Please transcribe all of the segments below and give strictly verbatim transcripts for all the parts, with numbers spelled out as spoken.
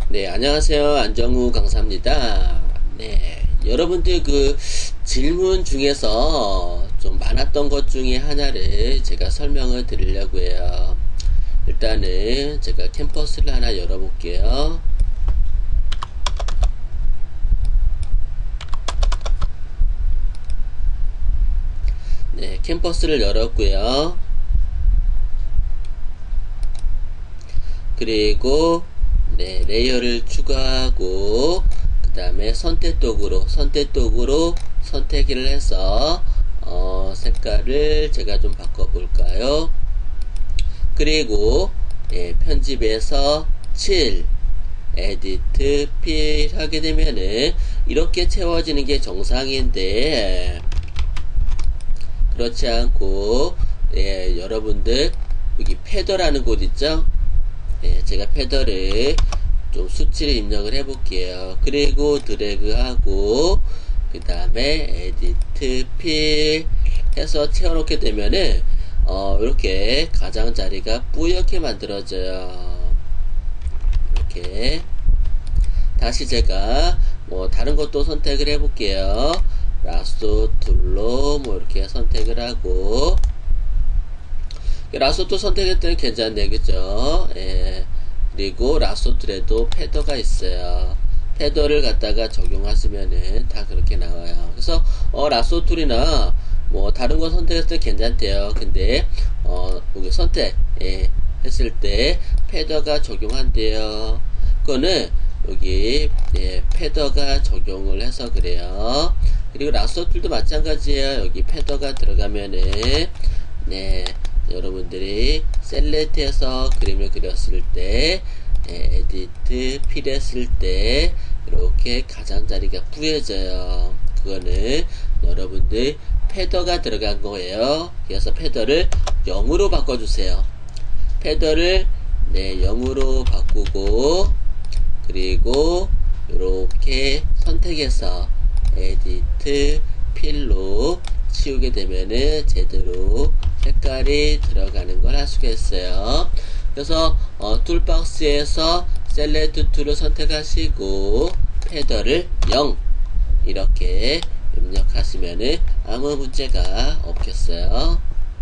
네, 안녕하세요. 안정우 강사입니다. 네, 여러분들 그 질문 중에서 좀 많았던 것 중에 하나를 제가 설명을 드리려고 해요. 일단은 제가 캠퍼스를 하나 열어볼게요. 네, 캠퍼스를 열었고요. 그리고 네, 레이어를 추가하고 그 다음에 선택 도구로 선택 도구로 선택을 해서 어, 색깔을 제가 좀 바꿔볼까요? 그리고 예, 편집에서 칠 에디트 필 하게 되면은 이렇게 채워지는 게 정상인데 그렇지 않고 예, 여러분들 여기 패더라는 곳 있죠? 예, 제가 패더를 좀 수치를 입력을 해 볼게요. 그리고 드래그하고 그 다음에 에디트 필 해서 채워놓게 되면은 어, 이렇게 가장자리가 뿌옇게 만들어져요. 이렇게 다시 제가 뭐 다른 것도 선택을 해 볼게요. 라소 툴로 뭐 이렇게 선택을 하고 라소 툴 선택했더니 괜찮네, 그죠? 예. 그리고 라소 툴에도 패더가 있어요. 패더를 갖다가 적용하시면은 다 그렇게 나와요. 그래서 어, 라소 툴이나 뭐 다른 거 선택했을 때 괜찮대요. 근데 어, 여기 선택 예, 했을 때 패더가 적용한대요. 그거는 여기 예, 패더가 적용을 해서 그래요. 그리고 라소 툴도 마찬가지예요. 여기 패더가 들어가면은 네, 여러분들이 셀렉트해서 그림을 그렸을 때 예, 에디트 필했을 때 이렇게 가장자리가 뿌여져요. 그거는 여러분들 패더가 들어간 거예요. 그래서 패더를 영으로 바꿔주세요. 패더를 네, 영으로 바꾸고 그리고 이렇게 선택해서 에디트 필로 치우게 되면은 제대로 색깔이 들어가는 걸 할 수가 있어요. 그래서 어, 툴박스에서 셀렉트 툴을 선택하시고 패더를 영 이렇게 입력하시면은 아무 문제가 없겠어요.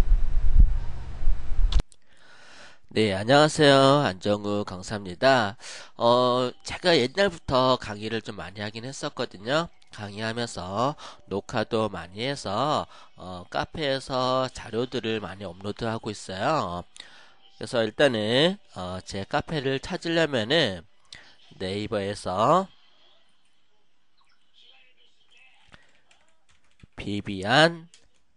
네, 안녕하세요. 안정우 강사입니다. 어, 제가 옛날부터 강의를 좀 많이 하긴 했었거든요. 강의하면서 녹화도 많이 해서 어, 카페에서 자료들을 많이 업로드하고 있어요. 그래서 일단은 어, 제 카페를 찾으려면은 네이버에서 비비안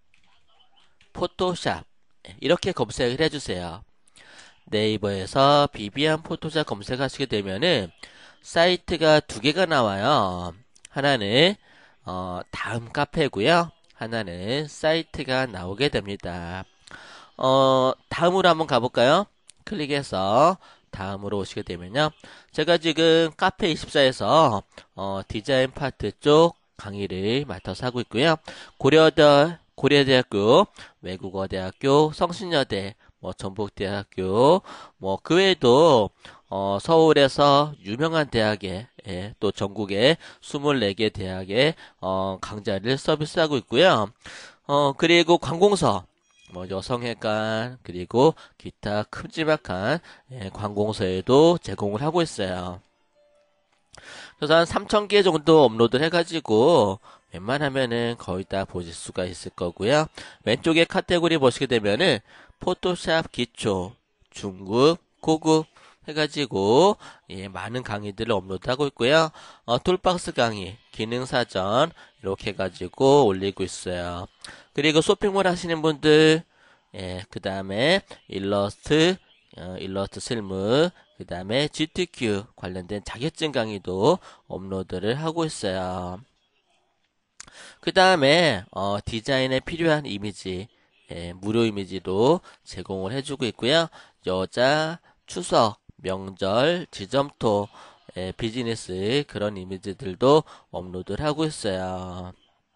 포토샵 이렇게 검색을 해주세요. 네이버에서 비비안 포토샵 검색하시게 되면은 사이트가 두 개가 나와요. 하나는 어, 다음 카페고요. 하나는 사이트가 나오게 됩니다. 어, 다음으로 한번 가볼까요? 클릭해서 다음으로 오시게 되면요. 제가 지금 카페 이십사에서 어, 디자인 파트 쪽 강의를 맡아서 하고 있고요. 고려대, 고려대학교, 외국어대학교, 성신여대, 뭐 전북대학교, 뭐 그 외에도 어, 서울에서 유명한 대학에 예, 또 전국에 스물네 개 대학에 어, 강좌를 서비스하고 있고요. 어, 그리고 관공서 뭐 여성회관 그리고 기타 큼지막한 예, 관공서에도 제공을 하고 있어요. 그래서 한 삼천 개 정도 업로드를 해가지고 웬만하면은 거의 다 보실 수가 있을 거고요. 왼쪽에 카테고리 보시게 되면은 포토샵 기초, 중급, 고급 해가지고 예, 많은 강의들을 업로드하고 있고요. 어, 툴박스 강의, 기능사전 이렇게 해가지고 올리고 있어요. 그리고 쇼핑몰 하시는 분들 예, 그 다음에 일러스트, 어, 일러스트 실무, 그 다음에 지티큐 관련된 자격증 강의도 업로드를 하고 있어요. 그 다음에 어, 디자인에 필요한 이미지, 예, 무료 이미지도 제공을 해주고 있고요. 여자, 추석, 명절, 지점토, 예, 비즈니스 그런 이미지들도 업로드를 하고 있어요.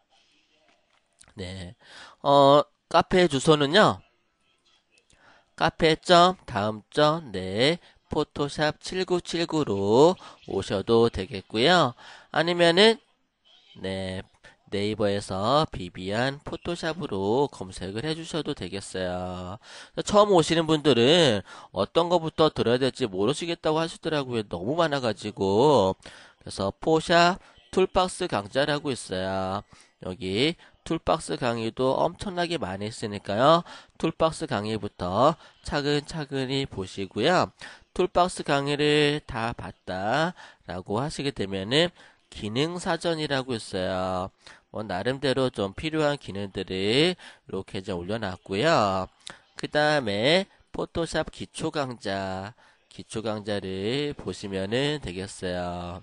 네, 어, 카페 주소는요. 카페 점 다음 점 네 포토샵 칠구칠구로 오셔도 되겠고요. 아니면은 네, 네이버에서 비비안 포토샵으로 검색을 해주셔도 되겠어요. 처음 오시는 분들은 어떤 거부터 들어야 될지 모르시겠다고 하시더라고요. 너무 많아가지고. 그래서 포샵 툴박스 강좌라고 있어요. 여기 툴박스 강의도 엄청나게 많이 있으니까요. 툴박스 강의부터 차근차근히 보시고요. 툴박스 강의를 다 봤다라고 하시게 되면은 기능사전이라고 있어요. 뭐 나름대로 좀 필요한 기능들을 이렇게 이제 올려놨고요. 그 다음에 포토샵 기초강좌, 기초강좌를 보시면은 되겠어요.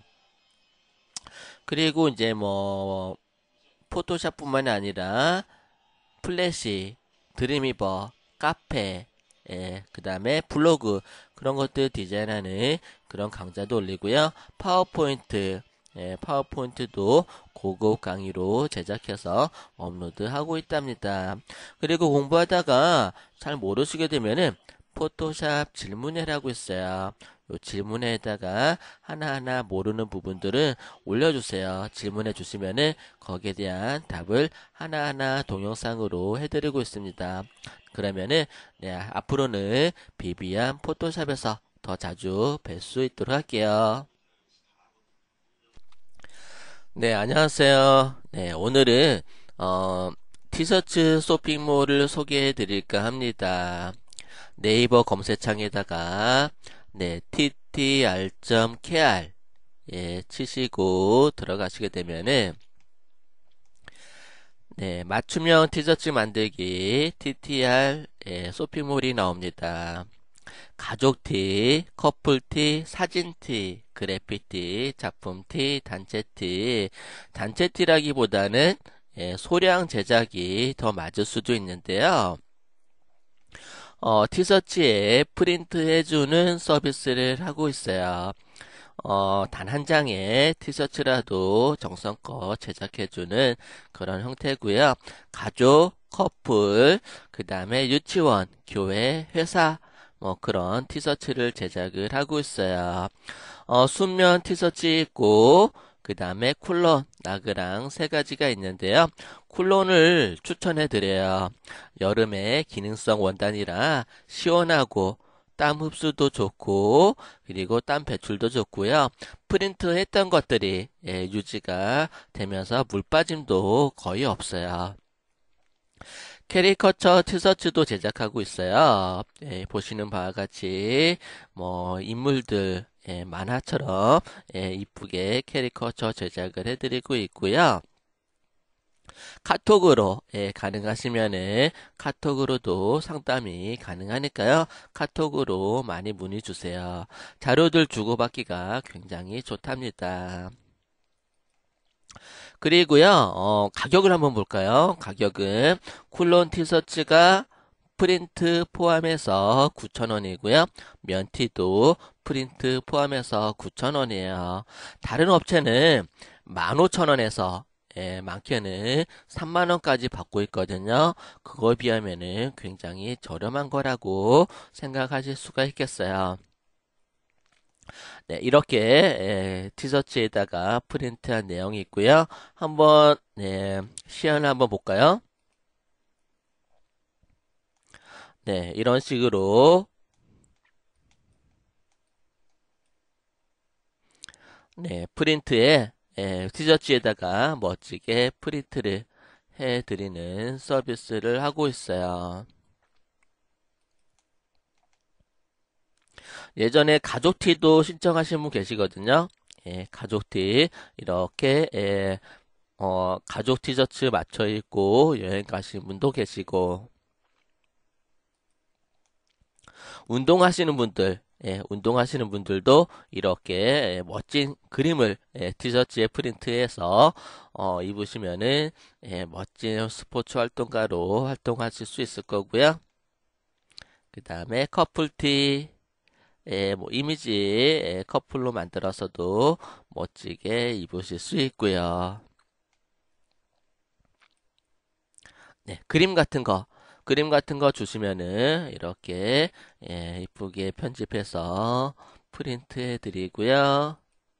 그리고 이제 뭐 포토샵뿐만이 아니라 플래시, 드림위버, 카페, 예, 그 다음에 블로그 그런 것들 디자인하는 그런 강좌도 올리고요. 파워포인트, 예, 파워포인트도 고급 강의로 제작해서 업로드하고 있답니다. 그리고 공부하다가 잘 모르시게 되면은 포토샵 질문회라고 있어요. 요 질문에다가 하나하나 모르는 부분들은 올려주세요. 질문해 주시면은 거기에 대한 답을 하나하나 동영상으로 해드리고 있습니다. 그러면은 네, 앞으로는 비비안 포토샵에서 더 자주 뵐 수 있도록 할게요. 네, 안녕하세요. 네, 오늘은 어, 티셔츠 쇼핑몰을 소개해 드릴까 합니다. 네이버 검색창에다가 네, 티티알.케이알 예, 치시고 들어가시게 되면은 네, 맞춤형 티셔츠 만들기 티티알 예, 쇼핑몰이 나옵니다. 가족티, 커플티, 사진티, 그래피티, 작품티, 단체티. 단체티라기보다는 예, 소량 제작이 더 맞을 수도 있는데요. 어, 티셔츠에 프린트해주는 서비스를 하고 있어요. 어, 단 한 장의 티셔츠라도 정성껏 제작해주는 그런 형태고요. 가족, 커플, 그 다음에 유치원, 교회, 회사, 뭐 그런 티셔츠를 제작을 하고 있어요. 어, 순면 티셔츠 있고, 그 다음에 쿨론, 나그랑 세 가지가 있는데요. 쿨론을 추천해 드려요. 여름에 기능성 원단이라 시원하고 땀 흡수도 좋고 그리고 땀 배출도 좋고요. 프린트 했던 것들이 예, 유지가 되면서 물 빠짐도 거의 없어요. 캐리커처 티셔츠도 제작하고 있어요. 예, 보시는 바와 같이 뭐 인물들 예, 만화처럼 예, 이쁘게 캐리커처 제작을 해드리고 있고요. 카톡으로 예, 가능하시면은 카톡으로도 상담이 가능하니까요. 카톡으로 많이 문의 주세요. 자료들 주고받기가 굉장히 좋답니다. 그리고요, 어, 가격을 한번 볼까요? 가격은 쿨론 티셔츠가 프린트 포함해서 구천 원이고요. 면티도 프린트 포함해서 구천 원이에요. 다른 업체는 만 오천 원에서 예, 많게는 삼만 원까지 받고 있거든요. 그거에 비하면은 굉장히 저렴한 거라고 생각하실 수가 있겠어요. 네, 이렇게 예, 티셔츠에다가 프린트한 내용이 있고요. 한번 네, 시연을 한번 볼까요? 네, 이런 식으로 네, 프린트에 예, 티셔츠에다가 멋지게 프린트를 해드리는 서비스를 하고 있어요. 예전에 가족티도 신청하신 분 계시거든요. 예, 가족티 이렇게 예, 어, 가족 티셔츠 맞춰 입고 여행 가신 분도 계시고 운동하시는 분들 예, 운동하시는 분들도 이렇게 예, 멋진 그림을 예, 티셔츠에 프린트해서 어, 입으시면은 예, 멋진 스포츠 활동가로 활동하실 수 있을 거고요. 그 다음에 커플티 예, 뭐 이미지 예, 커플로 만들어서도 멋지게 입으실 수 있고요. 네, 그림 같은 거 그림 같은 거 주시면은 이렇게 예, 이쁘게 편집해서 프린트해 드리고요.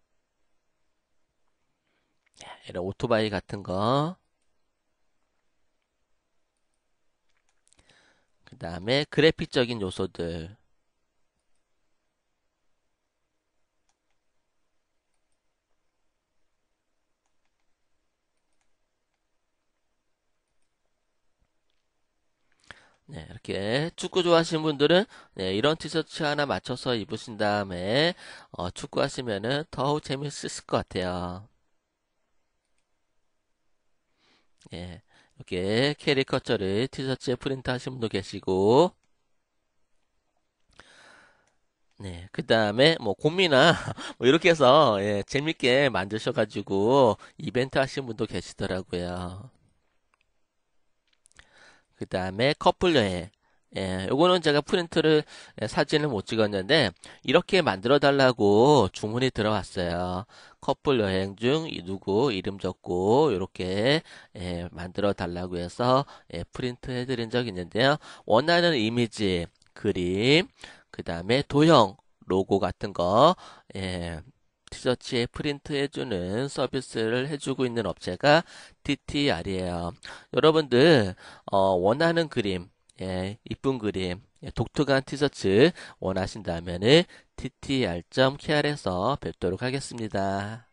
이런 오토바이 같은 거, 그 다음에 그래픽적인 요소들, 네, 이렇게 축구 좋아하시는 분들은 네, 이런 티셔츠 하나 맞춰서 입으신 다음에 어, 축구 하시면은 더욱 재밌을 것 같아요. 예, 이렇게 캐리커처를 티셔츠에 프린트 하신 분도 계시고, 네, 그 다음에 뭐 곰이나 뭐 이렇게 해서 예, 재밌게 만드셔가지고 이벤트 하신 분도 계시더라고요. 그 다음에 커플 여행. 예, 요거는 제가 프린트를 예, 사진을 못 찍었는데 이렇게 만들어 달라고 주문이 들어왔어요. 커플 여행 중 이 누구 이름 적고 이렇게 예, 만들어 달라고 해서 예, 프린트 해드린 적이 있는데요. 원하는 이미지, 그림, 그 다음에 도형, 로고 같은 거 예, 티셔츠에 프린트 해주는 서비스를 해주고 있는 업체가 티티알이에요. 여러분들 어, 원하는 그림, 예, 이쁜 그림, 예, 독특한 티셔츠 원하신다면은 티티알 닷 케이알에서 뵙도록 하겠습니다.